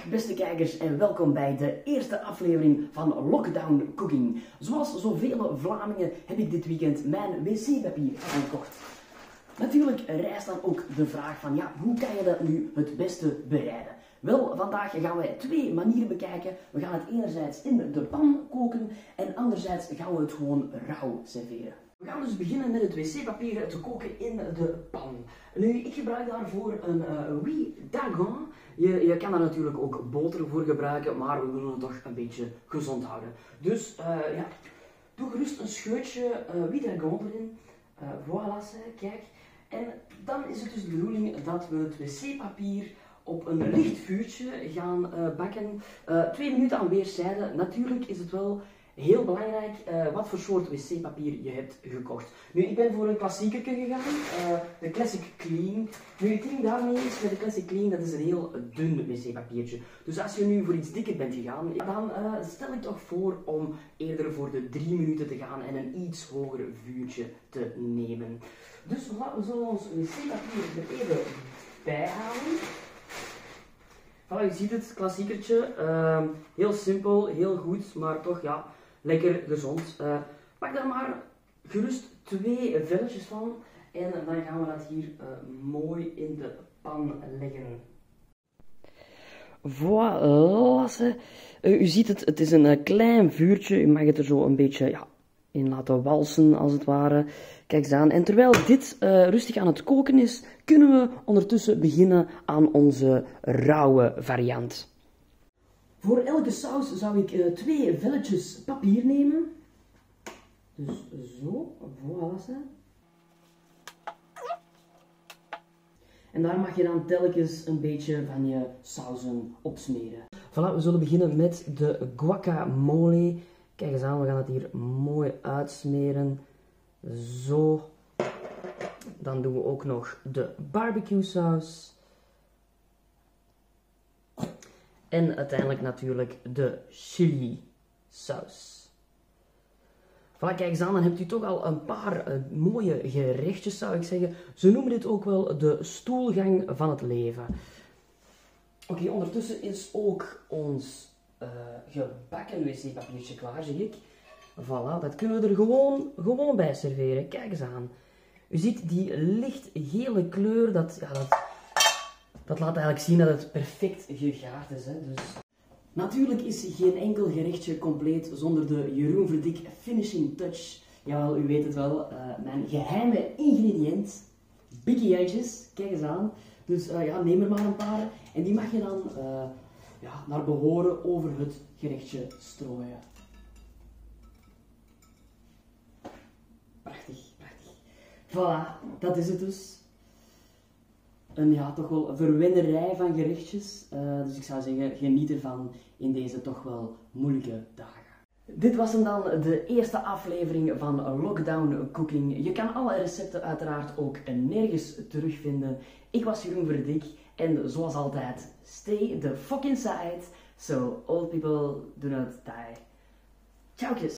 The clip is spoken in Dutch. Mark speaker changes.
Speaker 1: Dag beste kijkers en welkom bij de eerste aflevering van Lockdown Cooking. Zoals zoveel Vlamingen heb ik dit weekend mijn wc-papier gekocht. Natuurlijk rijst dan ook de vraag van ja, hoe kan je dat nu het beste bereiden? Wel, vandaag gaan wij twee manieren bekijken. We gaan het enerzijds in de pan koken en anderzijds gaan we het gewoon rauw serveren. We gaan dus beginnen met het wc-papier te koken in de pan. Nu, ik gebruik daarvoor een Huile d'Argan. Je kan daar natuurlijk ook boter voor gebruiken, maar we willen het toch een beetje gezond houden. Dus ja, doe gerust een scheutje Huile d'Argan erin. Voilà, kijk. En dan is het dus de bedoeling dat we het wc-papier op een licht vuurtje gaan bakken. 2 minuten aan weerszijden. Natuurlijk is het wel heel belangrijk wat voor soort wc-papier je hebt gekocht. Nu, ik ben voor een klassiekerke gegaan, de Classic Clean. Nu, het ding daarmee is met de Classic Clean, dat is een heel dun wc-papiertje. Dus als je nu voor iets dikker bent gegaan, dan stel ik toch voor om eerder voor de 3 minuten te gaan en een iets hoger vuurtje te nemen. Dus we zullen ons wc-papier er even bij halen. Voilà, je ziet het, klassiekertje. Heel simpel, heel goed, maar toch ja, lekker gezond. Pak daar maar gerust 2 velletjes van en dan gaan we dat hier mooi in de pan leggen. Voilà. U ziet het, het is een klein vuurtje. U mag het er zo een beetje ja, in laten walsen, als het ware. Kijk eens aan. En terwijl dit rustig aan het koken is, kunnen we ondertussen beginnen aan onze rauwe variant. Voor elke saus zou ik 2 velletjes papier nemen. Dus zo, voilà. En daar mag je dan telkens een beetje van je sauzen opsmeren. Voilà, we zullen beginnen met de guacamole. Kijk eens aan, we gaan het hier mooi uitsmeren. Zo. Dan doen we ook nog de barbecue saus. En uiteindelijk natuurlijk de chili saus. Voilà, kijk eens aan, dan hebt u toch al een paar mooie gerechtjes, zou ik zeggen. Ze noemen dit ook wel de stoelgang van het leven. Oké, ondertussen is ook ons gebakken wc-papiertje klaar, zie ik. Voilà, dat kunnen we er gewoon bij serveren. Kijk eens aan. U ziet die licht gele kleur, dat laat eigenlijk zien dat het perfect gegaard is. Hè? Dus natuurlijk is geen enkel gerechtje compleet zonder de Jeroen Verdik finishing touch. Jawel, u weet het wel, mijn geheime ingrediënt, bikkie eitjes, kijk eens aan. Dus ja, neem er maar een paar en die mag je dan ja, naar behoren over het gerechtje strooien. Prachtig, prachtig. Voilà, dat is het dus. Een ja, toch wel verwennerij van gerechtjes. Dus ik zou zeggen, geniet ervan in deze toch wel moeilijke dagen. Dit was hem dan, de eerste aflevering van Lockdown Cooking. Je kan alle recepten uiteraard ook nergens terugvinden. Ik was Jeroen Verdik en zoals altijd, stay the fuck inside, so old people do not die. Ciao.